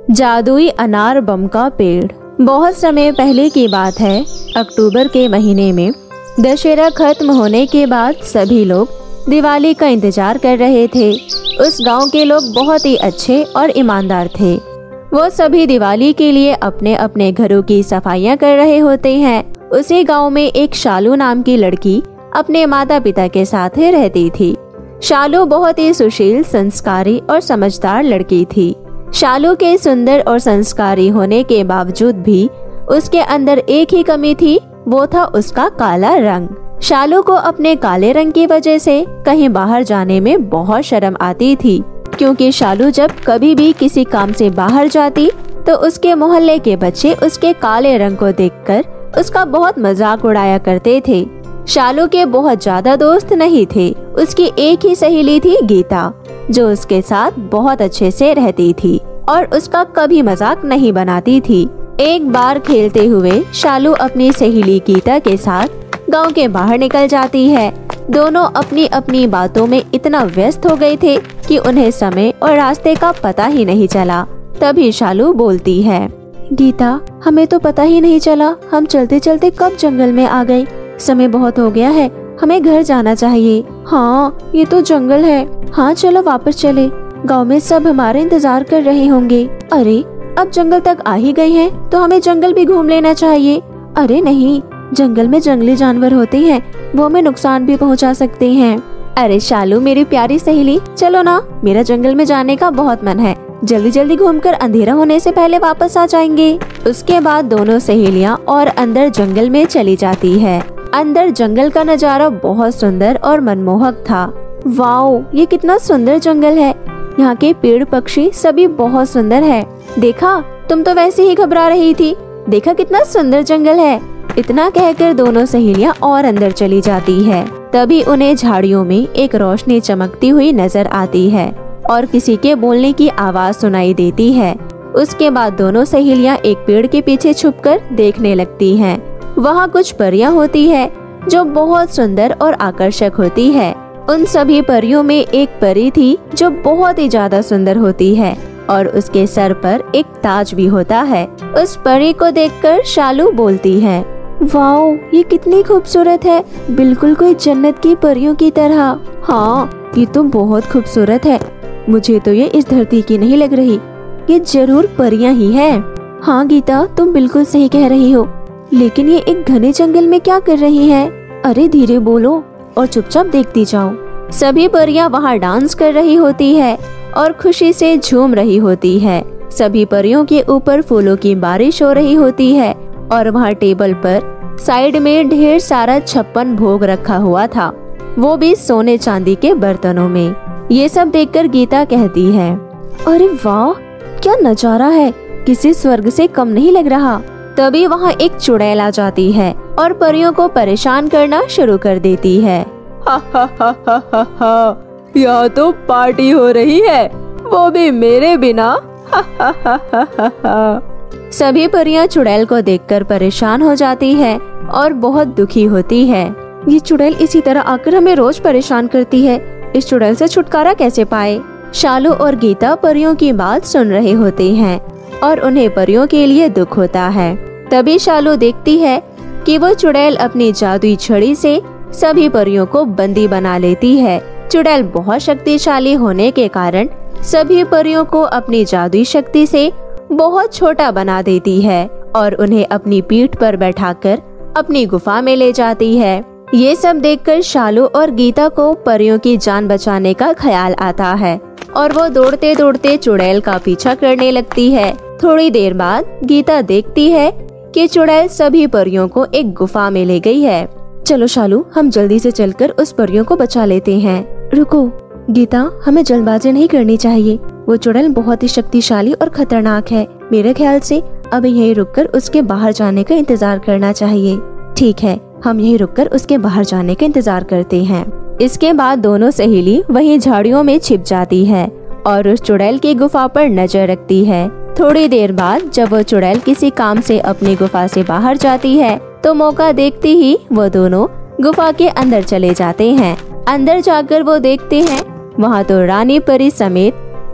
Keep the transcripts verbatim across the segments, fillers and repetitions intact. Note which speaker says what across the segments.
Speaker 1: जादुई अनार बम का पेड़। बहुत समय पहले की बात है। अक्टूबर के महीने में दशहरा खत्म होने के बाद सभी लोग दिवाली का इंतजार कर रहे थे। उस गांव के लोग बहुत ही अच्छे और ईमानदार थे। वो सभी दिवाली के लिए अपने अपने घरों की सफाइयां कर रहे होते हैं। उसी गांव में एक शालू नाम की लड़की अपने माता पिता के साथ ही रहती थी। शालू बहुत ही सुशील, संस्कारी और समझदार लड़की थी। शालू के सुंदर और संस्कारी होने के बावजूद भी उसके अंदर एक ही कमी थी, वो था उसका काला रंग। शालू को अपने काले रंग की वजह से कहीं बाहर जाने में बहुत शर्म आती थी, क्योंकि शालू जब कभी भी किसी काम से बाहर जाती तो उसके मोहल्ले के बच्चे उसके काले रंग को देखकर उसका बहुत मजाक उड़ाया करते थे। शालू के बहुत ज्यादा दोस्त नहीं थे। उसकी एक ही सहेली थी, गीता, जो उसके साथ बहुत अच्छे से रहती थी और उसका कभी मजाक नहीं बनाती थी। एक बार खेलते हुए शालू अपनी सहेली गीता के साथ गांव के बाहर निकल जाती है। दोनों अपनी अपनी बातों में इतना व्यस्त हो गए थे कि उन्हें समय और रास्ते का पता ही नहीं चला। तभी शालू बोलती है, गीता, हमें तो पता ही नहीं चला हम चलते चलते कब जंगल में आ गए। समय बहुत हो गया है, हमें घर जाना चाहिए। हाँ, ये तो जंगल है। हाँ, चलो वापस चले। गांव में सब हमारे इंतजार कर रहे होंगे। अरे, अब जंगल तक आ ही गए हैं तो हमें जंगल भी घूम लेना चाहिए। अरे नहीं, जंगल में जंगली जानवर होते हैं, वो हमें नुकसान भी पहुंचा सकते हैं। अरे शालू, मेरी प्यारी सहेली, चलो ना, मेरा जंगल में जाने का बहुत मन है। जल्दी जल्दी घूमकर अंधेरा होने से पहले वापस आ जाएंगे। उसके बाद दोनों सहेलियां और अंदर जंगल में चली जाती है। अंदर जंगल का नजारा बहुत सुंदर और मनमोहक था। वाओ, ये कितना सुंदर जंगल है। यहाँ के पेड़ पक्षी सभी बहुत सुंदर है। देखा, तुम तो वैसे ही घबरा रही थी। देखा कितना सुंदर जंगल है। इतना कहकर दोनों सहेलियां और अंदर चली जाती है। तभी उन्हें झाड़ियों में एक रोशनी चमकती हुई नजर आती है और किसी के बोलने की आवाज सुनाई देती है। उसके बाद दोनों सहेलियां एक पेड़ के पीछे छुपकर देखने लगती हैं। वहाँ कुछ परियां होती है जो बहुत सुंदर और आकर्षक होती है। उन सभी परियों में एक परी थी जो बहुत ही ज्यादा सुंदर होती है और उसके सर पर एक ताज भी होता है। उस परी को देखकर शालू बोलती है, वाओ, ये कितनी खूबसूरत है, बिल्कुल कोई जन्नत की परियों की तरह। हाँ, ये तो बहुत खूबसूरत है। मुझे तो ये इस धरती की नहीं लग रही, ये जरूर परियां ही है। हाँ गीता, तुम बिल्कुल सही कह रही हो, लेकिन ये एक घने जंगल में क्या कर रही है? अरे धीरे बोलो और चुपचाप देखती जाओ। सभी परियां वहाँ डांस कर रही होती है और खुशी से झूम रही होती है। सभी परियों के ऊपर फूलों की बारिश हो रही होती है और वहाँ टेबल पर साइड में ढेर सारा छप्पन भोग रखा हुआ था, वो भी सोने चांदी के बर्तनों में। ये सब देखकर गीता कहती है, अरे वाह, क्या नजारा है, किसी स्वर्ग से कम नहीं लग रहा। तभी वहाँ एक चुड़ैल आ जाती है और परियों को परेशान करना शुरू कर देती है।
Speaker 2: हा हा हा हा हा हा, यहाँ तो पार्टी हो रही है, वो भी मेरे बिना। हा हा हा हा हा हा।
Speaker 1: सभी परियां चुड़ैल को देखकर परेशान हो जाती है और बहुत दुखी होती है। ये चुड़ैल इसी तरह आकर हमें रोज परेशान करती है, इस चुड़ैल से छुटकारा कैसे पाए? शालू और गीता परियों की बात सुन रहे होते हैं और उन्हें परियों के लिए दुख होता है। तभी शालू देखती है कि वो चुड़ैल अपनी जादुई छड़ी से सभी परियों को बंदी बना लेती है। चुड़ैल बहुत शक्तिशाली होने के कारण सभी परियों को अपनी जादुई शक्ति से बहुत छोटा बना देती है और उन्हें अपनी पीठ पर बैठाकर अपनी गुफा में ले जाती है। ये सब देखकर शालू और गीता को परियों की जान बचाने का ख्याल आता है और वो दौड़ते दौड़ते चुड़ैल का पीछा करने लगती है। थोड़ी देर बाद गीता देखती है कि चुड़ैल सभी परियों को एक गुफा में ले गई है। चलो शालू, हम जल्दी से चलकर उस परियों को बचा लेते हैं। रुको गीता, हमें जल्दबाजी नहीं करनी चाहिए, वो चुड़ैल बहुत ही शक्तिशाली और खतरनाक है। मेरे ख्याल से अब यहीं रुककर उसके बाहर जाने का इंतजार करना चाहिए। ठीक है, हम यहीं रुककर उसके बाहर जाने का इंतजार करते हैं। इसके बाद दोनों सहेली वहीं झाड़ियों में छिप जाती है और उस चुड़ैल की गुफा पर नजर रखती है। थोड़ी देर बाद जब वो चुड़ैल किसी काम से अपनी गुफा से बाहर जाती है तो मौका देखते ही वो दोनों गुफा के अंदर चले जाते हैं। अंदर जाकर वो देखते हैं वहाँ तो रानी परी समेत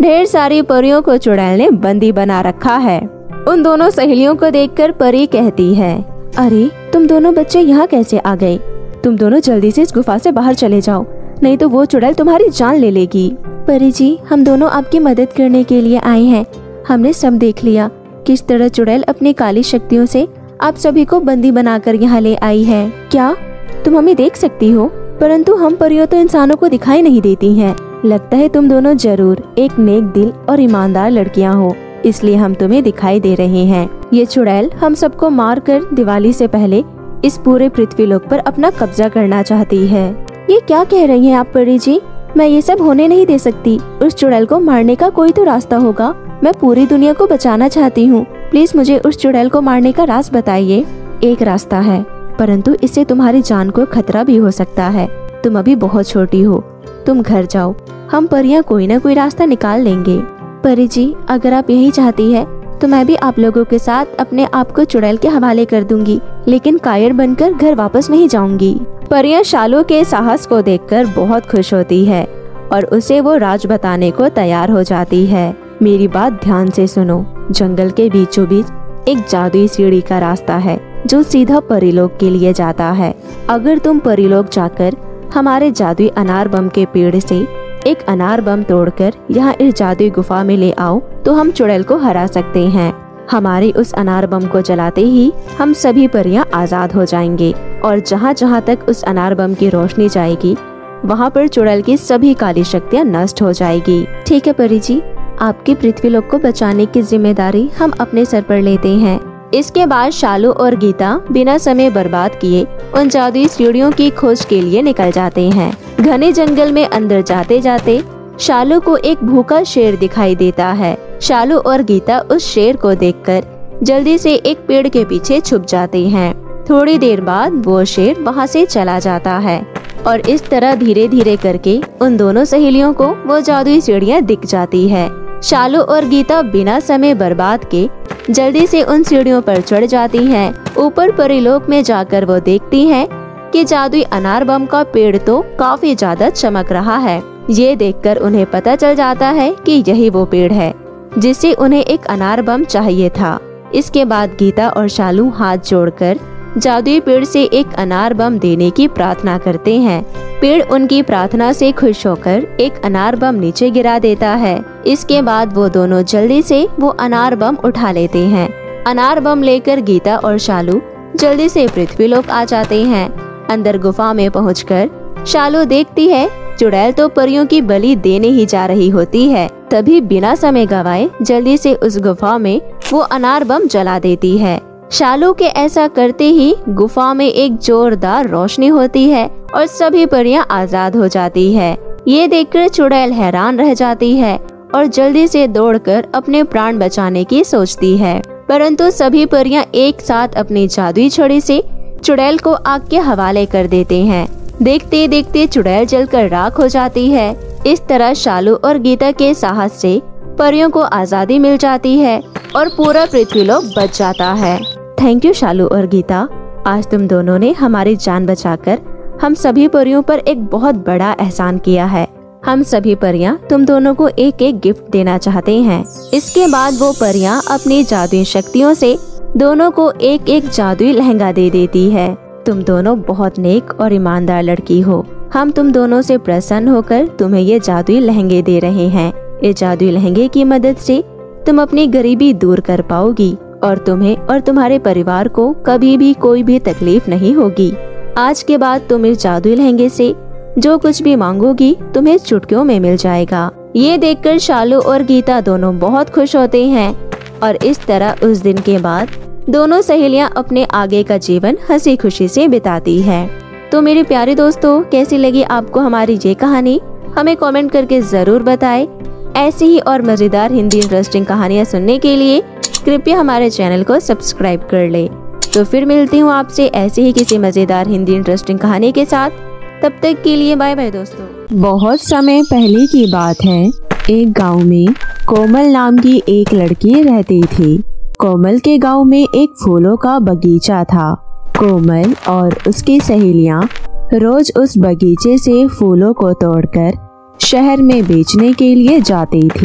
Speaker 1: ढेर सारी परियों को चुड़ैल ने बंदी बना रखा है। उन दोनों सहेलियों को देखकर परी कहती है, अरे तुम दोनों बच्चे यहाँ कैसे आ गए? तुम दोनों जल्दी से इस गुफा से बाहर चले जाओ, नहीं तो वो चुड़ैल तुम्हारी जान ले लेगी। परी जी, हम दोनों आपकी मदद करने के लिए आए हैं। हमने सब देख लिया किस तरह चुड़ैल अपनी काली शक्तियों से आप सभी को बंदी बनाकर यहाँ ले आई है। क्या तुम हमें देख सकती हो? परंतु हम परियों तो इंसानों को दिखाई नहीं देती हैं। लगता है तुम दोनों जरूर एक नेक दिल और ईमानदार लड़कियां हो, इसलिए हम तुम्हें दिखाई दे रहे हैं। ये चुड़ैल हम सबको मारकर दिवाली से पहले इस पूरे पृथ्वीलोक पर अपना कब्जा करना चाहती है। ये क्या कह रही हैं आप परी जी? मैं ये सब होने नहीं दे सकती। उस चुड़ैल को मारने का कोई तो रास्ता होगा। मैं पूरी दुनिया को बचाना चाहती हूँ। प्लीज मुझे उस चुड़ैल को मारने का राज बताइए। एक रास्ता है, परंतु इससे तुम्हारी जान को खतरा भी हो सकता है। तुम अभी बहुत छोटी हो, तुम घर जाओ, हम परियां कोई न कोई रास्ता निकाल लेंगे। परी जी, अगर आप यही चाहती है तो मैं भी आप लोगों के साथ अपने आप को चुड़ैल के हवाले कर दूंगी, लेकिन कायर बनकर घर वापस नहीं जाऊंगी। परियां शालू के साहस को देखकर बहुत खुश होती है और उसे वो राज बताने को तैयार हो जाती है। मेरी बात ध्यान से सुनो। जंगल के बीचों बीच एक जादुई सीढ़ी का रास्ता है जो सीधा परीलोक के लिए जाता है। अगर तुम परीलोक जाकर हमारे जादुई अनार बम के पेड़ से एक अनार बम तोड़कर यहाँ इस जादुई गुफा में ले आओ तो हम चुड़ैल को हरा सकते हैं। हमारे उस अनार बम को जलाते ही हम सभी परियां आजाद हो जाएंगे और जहाँ जहाँ तक उस अनार बम की रोशनी जाएगी वहाँ पर चुड़ैल की सभी काली शक्तियाँ नष्ट हो जाएगी। ठीक है परी जी, आपके पृथ्वीलोक को बचाने की जिम्मेदारी हम अपने सर पर लेते हैं। इसके बाद शालू और गीता बिना समय बर्बाद किए उन जादुई सीढ़ियों की खोज के लिए निकल जाते हैं। घने जंगल में अंदर जाते जाते शालू को एक भूखा शेर दिखाई देता है। शालू और गीता उस शेर को देखकर जल्दी से एक पेड़ के पीछे छुप जाते हैं। थोड़ी देर बाद वो शेर वहाँ से चला जाता है और इस तरह धीरे धीरे करके उन दोनों सहेलियों को वो जादुई सीढ़ियाँ दिख जाती है। शालू और गीता बिना समय बर्बाद के जल्दी से उन सीढ़ियों पर चढ़ जाती हैं। ऊपर परीलोक में जाकर वो देखती हैं कि जादुई अनार बम का पेड़ तो काफी ज्यादा चमक रहा है। ये देखकर उन्हें पता चल जाता है कि यही वो पेड़ है जिससे उन्हें एक अनार बम चाहिए था। इसके बाद गीता और शालू हाथ जोड़कर जादुई पेड़ से एक अनार बम देने की प्रार्थना करते हैं। पेड़ उनकी प्रार्थना से खुश होकर एक अनार बम नीचे गिरा देता है। इसके बाद वो दोनों जल्दी से वो अनार बम उठा लेते हैं। अनार बम लेकर गीता और शालू जल्दी से पृथ्वीलोक आ जाते हैं। अंदर गुफा में पहुंचकर शालू देखती है चुड़ैल तो परियों की बलि देने ही जा रही होती है। तभी बिना समय गवाए जल्दी से उस गुफा में वो अनार बम जला देती है। शालू के ऐसा करते ही गुफा में एक जोरदार रोशनी होती है और सभी परियां आजाद हो जाती है। ये देखकर चुड़ैल हैरान रह जाती है और जल्दी से दौड़कर अपने प्राण बचाने की सोचती है, परंतु सभी परियां एक साथ अपनी जादुई छड़ी से चुड़ैल को आग के हवाले कर देते हैं। देखते देखते चुड़ैल जलकर राख हो जाती है। इस तरह शालू और गीता के साहस से परियों को आजादी मिल जाती है और पूरा पृथ्वीलोक बच जाता है। थैंक यू शालू और गीता, आज तुम दोनों ने हमारी जान बचाकर हम सभी परियों पर एक बहुत बड़ा एहसान किया है। हम सभी परियां तुम दोनों को एक एक गिफ्ट देना चाहते हैं। इसके बाद वो परियां अपनी जादुई शक्तियों से दोनों को एक एक जादुई लहंगा दे देती है। तुम दोनों बहुत नेक और ईमानदार लड़की हो। हम तुम दोनों से प्रसन्न होकर तुम्हें ये जादुई लहंगे दे रहे हैं। इस जादुई लहंगे की मदद से तुम अपनी गरीबी दूर कर पाओगी और तुम्हें और तुम्हारे परिवार को कभी भी कोई भी तकलीफ नहीं होगी। आज के बाद तुम इस जादुई लहंगे से जो कुछ भी मांगोगी तुम्हें चुटकियों में मिल जाएगा। ये देखकर शालू और गीता दोनों बहुत खुश होते हैं और इस तरह उस दिन के बाद दोनों सहेलियां अपने आगे का जीवन हंसी खुशी से बिताती है। तो मेरे प्यारे दोस्तों, कैसी लगी आपको हमारी ये कहानी? हमें कमेंट करके जरूर बताएं। ऐसी ही और मजेदार हिंदी इंटरेस्टिंग कहानियाँ सुनने के लिए कृपया हमारे चैनल को सब्सक्राइब कर ले। तो फिर मिलती हूँ आपसे ऐसे ही किसी मजेदार हिंदी इंटरेस्टिंग कहानी के साथ। तब तक के लिए बाय बाय दोस्तों।
Speaker 2: बहुत समय पहले की बात है। एक गांव में कोमल नाम की एक लड़की रहती थी। कोमल के गांव में एक फूलों का बगीचा था। कोमल और उसकी सहेलियां रोज उस बगीचे से फूलों को तोड़कर शहर में बेचने के लिए जाती थी।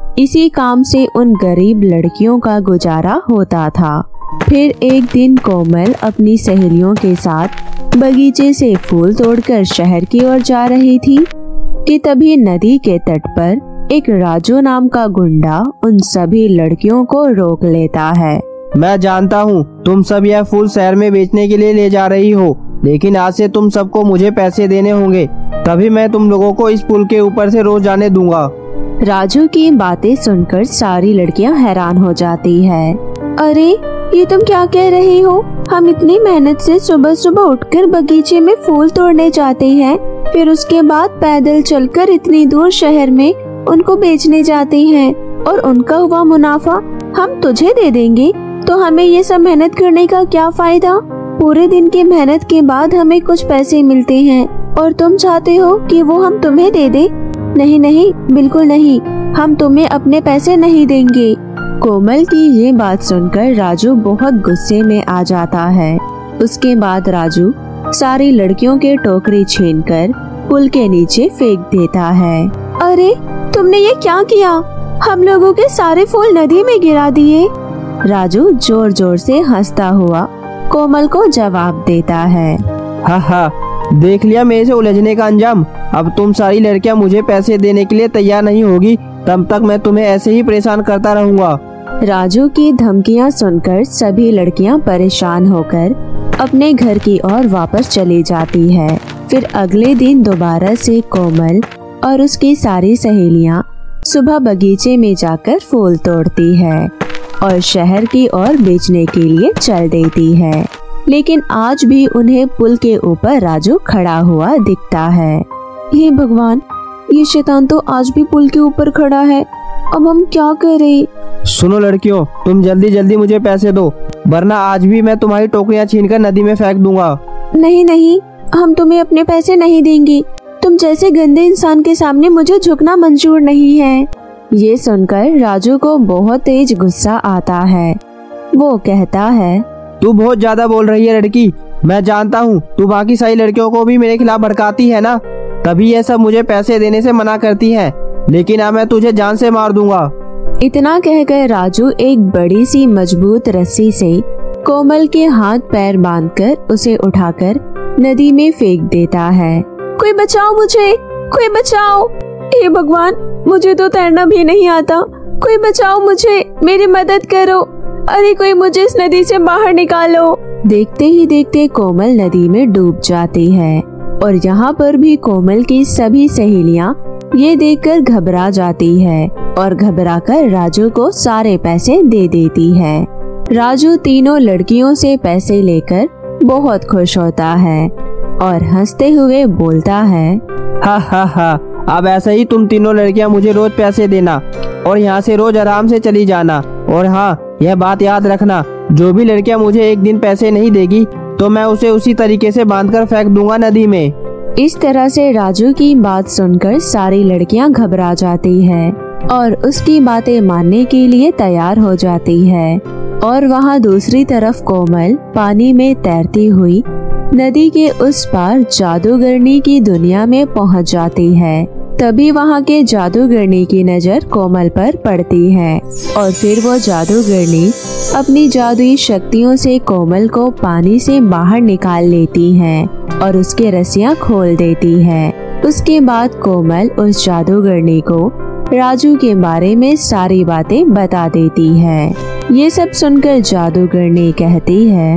Speaker 2: इसी काम से उन गरीब लड़कियों का गुजारा होता था। फिर एक दिन कोमल अपनी सहेलियों के साथ बगीचे से फूल तोड़कर शहर की ओर जा रही थी कि तभी नदी के तट पर एक राजू नाम का गुंडा उन सभी लड़कियों को रोक लेता है।
Speaker 3: मैं जानता हूँ तुम सब यह फूल शहर में बेचने के लिए ले जा रही हो, लेकिन आज से तुम सबको मुझे पैसे देने होंगे, तभी मैं तुम लोगों को इस पुल के ऊपर से रोज जाने दूंगा।
Speaker 2: राजू की बातें सुनकर सारी लड़कियां हैरान हो जाती है। अरे ये तुम क्या कह रही हो? हम इतनी मेहनत से सुबह सुबह उठकर बगीचे में फूल तोड़ने जाते हैं, फिर उसके बाद पैदल चलकर इतनी दूर शहर में उनको बेचने जाते हैं और उनका हुआ मुनाफा हम तुझे दे देंगे, तो हमें ये सब मेहनत करने का क्या फायदा? पूरे दिन की मेहनत के बाद हमें कुछ पैसे मिलते हैं और तुम चाहते हो कि वो हम तुम्हें दे दे? नहीं नहीं, बिल्कुल नहीं, हम तुम्हें अपने पैसे नहीं देंगे। कोमल की ये बात सुनकर राजू बहुत गुस्से में आ जाता है। उसके बाद राजू सारी लड़कियों के टोकरी छीनकर पुल के नीचे फेंक देता है। अरे तुमने ये क्या किया? हम लोगों के सारे फूल नदी में गिरा दिए। राजू जोर जोर से हंसता हुआ कोमल को जवाब देता है।
Speaker 3: हा हा, देख लिया मेरे से उलझने का अंजाम। अब तुम सारी लड़कियां मुझे पैसे देने के लिए तैयार नहीं होगी, तब तक मैं तुम्हें ऐसे ही परेशान करता रहूंगा।
Speaker 2: राजू की धमकियां सुनकर सभी लड़कियां परेशान होकर अपने घर की ओर वापस चली जाती है। फिर अगले दिन दोबारा से कोमल और उसकी सारी सहेलियां सुबह बगीचे में जाकर फूल तोड़ती है और शहर की ओर बेचने के लिए चल देती है। लेकिन आज भी उन्हें पुल के ऊपर राजू खड़ा हुआ दिखता है। हे भगवान, ये शैतान तो आज भी पुल के ऊपर खड़ा है, अब हम क्या करें?
Speaker 3: सुनो लड़कियों, तुम जल्दी जल्दी मुझे पैसे दो, वरना आज भी मैं तुम्हारी टोकरियां छीनकर नदी में फेंक दूंगा।
Speaker 2: नहीं नहीं, हम तुम्हें अपने पैसे नहीं देंगे। तुम जैसे गंदे इंसान के सामने मुझे झुकना मंजूर नहीं है। ये सुनकर राजू को बहुत तेज गुस्सा आता है। वो कहता है,
Speaker 3: तू बहुत ज्यादा बोल रही है लड़की। मैं जानता हूँ तू बाकी सारी लड़कियों को भी मेरे खिलाफ भड़काती है ना, तभी ये सब मुझे पैसे देने से मना करती है, लेकिन अब मैं तुझे जान से मार दूंगा।
Speaker 2: इतना कहकर राजू एक बड़ी सी मजबूत रस्सी से कोमल के हाथ पैर बांधकर उसे उठाकर नदी में फेंक देता है। कोई बचाओ मुझे, कोई बचाओ। हे भगवान, मुझे तो तैरना भी नहीं आता, कोई बचाओ मुझे, मेरी मदद करो। अरे कोई मुझे इस नदी से बाहर निकालो। देखते ही देखते कोमल नदी में डूब जाती है और यहाँ पर भी कोमल की सभी सहेलियाँ ये देखकर घबरा जाती है और घबराकर राजू को सारे पैसे दे देती है। राजू तीनों लड़कियों से पैसे लेकर बहुत खुश होता है और हंसते हुए बोलता है,
Speaker 3: हा हा हा, अब ऐसे ही तुम तीनों लड़कियां मुझे रोज पैसे देना और यहाँ से रोज आराम से चली जाना। और हाँ, यह बात याद रखना, जो भी लड़कियां मुझे एक दिन पैसे नहीं देगी तो मैं उसे उसी तरीके से बांधकर फेंक दूंगा नदी में।
Speaker 2: इस तरह से राजू की बात सुनकर सारी लड़कियां घबरा जाती है और उसकी बातें मानने के लिए तैयार हो जाती है। और वहाँ दूसरी तरफ कोमल पानी में तैरती हुई नदी के उस पार जादूगरनी की दुनिया में पहुँच जाती है। तभी वहाँ के जादूगरनी की नजर कोमल पर पड़ती है और फिर वो जादूगरनी अपनी जादुई शक्तियों से कोमल को पानी से बाहर निकाल लेती है और उसके रस्सियाँ खोल देती है। उसके बाद कोमल उस जादूगरनी को राजू के बारे में सारी बातें बता देती है। ये सब सुनकर जादूगरनी कहती है,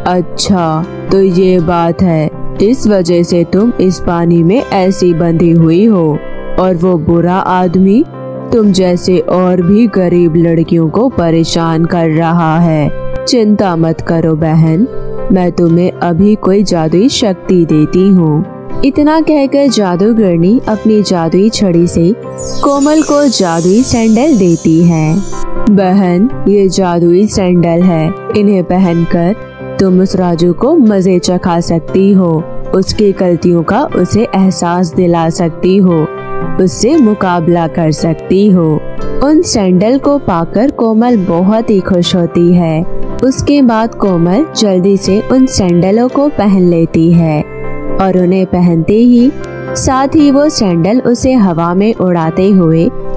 Speaker 2: अच्छा तो ये बात है, इस वजह से तुम इस पानी में ऐसी बंधी हुई हो और वो बुरा आदमी तुम जैसे और भी गरीब लड़कियों को परेशान कर रहा है। चिंता मत करो बहन, मैं तुम्हें अभी कोई जादुई शक्ति देती हूँ। इतना कहकर जादूगरनी अपनी जादुई छड़ी से कोमल को जादुई सैंडल देती है। बहन, ये जादुई सैंडल है, इन्हें पहनकर तुम उस राजू को मजे चखा सकती हो, उसकी गलतियों का उसे एहसास दिला सकती हो, उससे मुकाबला कर सकती हो। उन सैंडल को पाकर कोमल बहुत ही खुश होती है। उसके बाद कोमल जल्दी से उन सैंडलों को पहन लेती है और उन्हें पहनते ही साथ ही वो सैंडल उसे हवा में उड़ाते हुए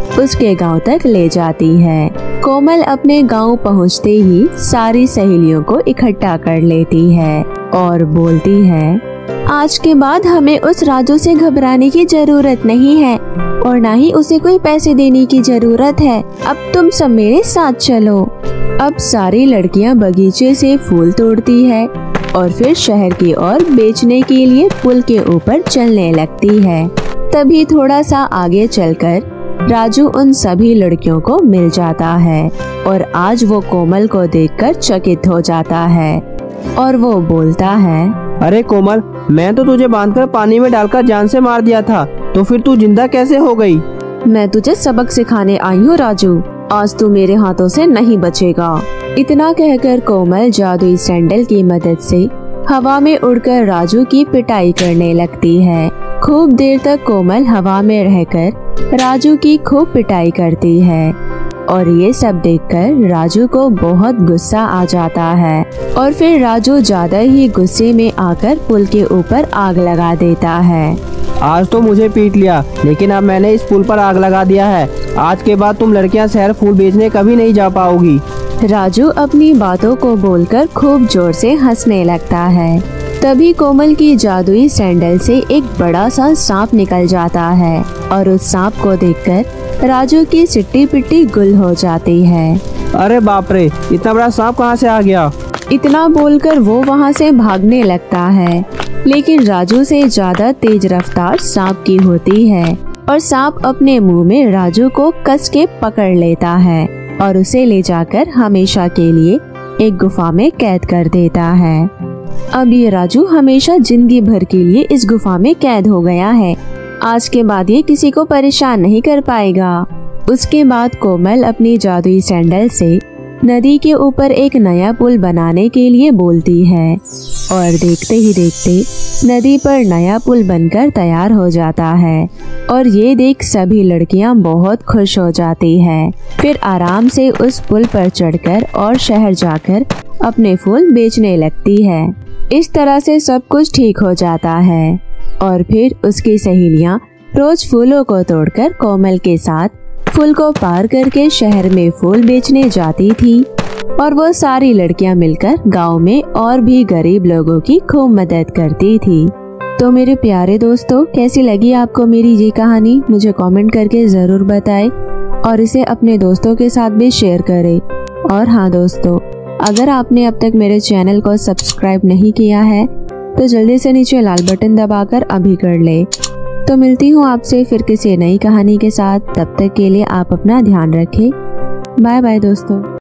Speaker 2: उसके गांव तक ले जाती है। कोमल अपने गांव पहुंचते ही सारी सहेलियों को इकट्ठा कर लेती है और बोलती है, आज के बाद हमें उस राजू से घबराने की जरूरत नहीं है और ना ही उसे कोई पैसे देने की जरूरत है। अब तुम सब मेरे साथ चलो। अब सारी लड़कियां बगीचे से फूल तोड़ती है और फिर शहर की ओर बेचने के लिए पुल के ऊपर चलने लगती है। तभी थोड़ा सा आगे चलकर राजू उन सभी लड़कियों को मिल जाता है और आज वो कोमल को देखकर चकित हो जाता है और वो बोलता है,
Speaker 3: अरे कोमल, मैं तो तुझे बांधकर पानी में डालकर जान से मार दिया था, तो फिर तू जिंदा कैसे हो गई?
Speaker 2: मैं तुझे सबक सिखाने आई हूँ राजू, आज तू मेरे हाथों से नहीं बचेगा। इतना कहकर कोमल जादुई सैंडल की मदद से हवा में उड़कर राजू की पिटाई करने लगती है। खूब देर तक कोमल हवा में रहकर राजू की खूब पिटाई करती है और ये सब देखकर राजू को बहुत गुस्सा आ जाता है और फिर राजू ज्यादा ही गुस्से में आकर पुल के ऊपर आग लगा देता है।
Speaker 3: आज तो मुझे पीट लिया, लेकिन अब मैंने इस पुल पर आग लगा दिया है। आज के बाद तुम लड़कियां शहर फूल बेचने कभी नहीं जा पाओगी।
Speaker 2: राजू अपनी बातों को बोलकर खूब जोर से हंसने लगता है। तभी कोमल की जादुई सैंडल से एक बड़ा सा सांप निकल जाता है और उस सांप को देखकर राजू की सिट्टी पिट्टी गुल हो जाती है।
Speaker 3: अरे बाप रे, इतना बड़ा सांप कहाँ से आ गया?
Speaker 2: इतना बोलकर वो वहाँ से भागने लगता है, लेकिन राजू से ज्यादा तेज रफ्तार सांप की होती है और सांप अपने मुंह में राजू को कस के पकड़ लेता है और उसे ले जाकर हमेशा के लिए एक गुफा में कैद कर देता है। अब ये राजू हमेशा जिंदगी भर के लिए इस गुफा में कैद हो गया है। आज के बाद ये किसी को परेशान नहीं कर पाएगा। उसके बाद कोमल अपनी जादुई सैंडल से नदी के ऊपर एक नया पुल बनाने के लिए बोलती है और देखते ही देखते नदी पर नया पुल बनकर तैयार हो जाता है और ये देख सभी लड़कियां बहुत खुश हो जाती हैं। फिर आराम से उस पुल पर चढ़कर और शहर जाकर अपने फूल बेचने लगती है। इस तरह से सब कुछ ठीक हो जाता है और फिर उसकी सहेलियां रोज फूलों को तोड़कर कोमल के साथ फूल को पार करके शहर में फूल बेचने जाती थी और वो सारी लड़कियां मिलकर गांव में और भी गरीब लोगों की खूब मदद करती थी। तो मेरे प्यारे दोस्तों, कैसी लगी आपको मेरी ये कहानी? मुझे कमेंट करके जरूर बताएं और इसे अपने दोस्तों के साथ भी शेयर करें। और हाँ दोस्तों, अगर आपने अब तक मेरे चैनल को सब्सक्राइब नहीं किया है तो जल्दी से नीचे लाल बटन दबाकर अभी कर ले। तो मिलती हूँ आपसे फिर किसी नई कहानी के साथ। तब तक के लिए आप अपना ध्यान रखें। बाय बाय दोस्तों।